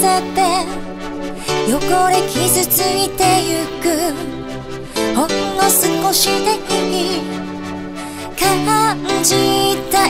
せて汚れ傷ついてゆく。ほんの少しでいい感じたい。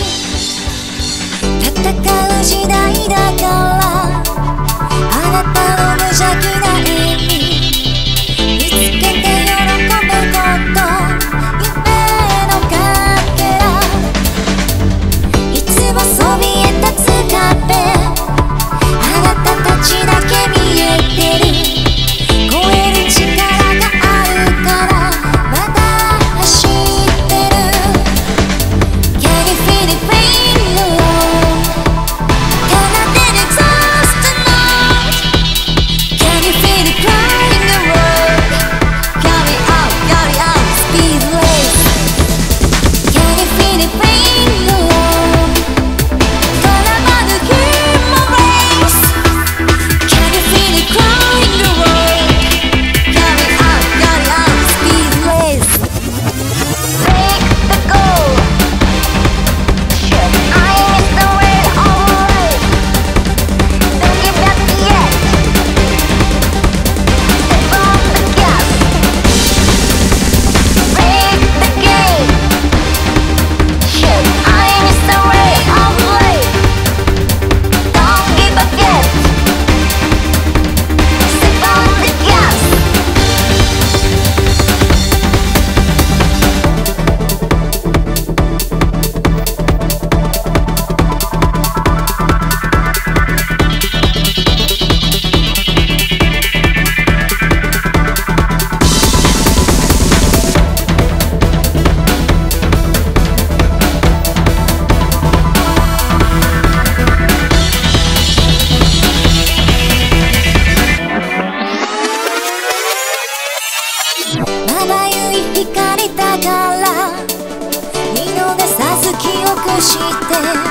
戦う時代だからあなたの無邪気な意味見つけて喜ぶこと。夢のかけらいつもそびえ立つ壁。あなたたちだけ見えてる。超える力があるからまだ走ってる。 Can you feel the pain alone? Cannot let it exhaust the night. Can you feel the crying the road? Carry out, speedless. Can you feel the pain alone? Gonna run to keep my race. Can you feel the crying the road? Carry out, speedless. Break the goal. Should I miss the way alright? Don't give up yet. Step on the gas. Break the game. Should I miss the way alright? Don't give up yet. Step on the gas.まばゆい光だから二度でさず記憶して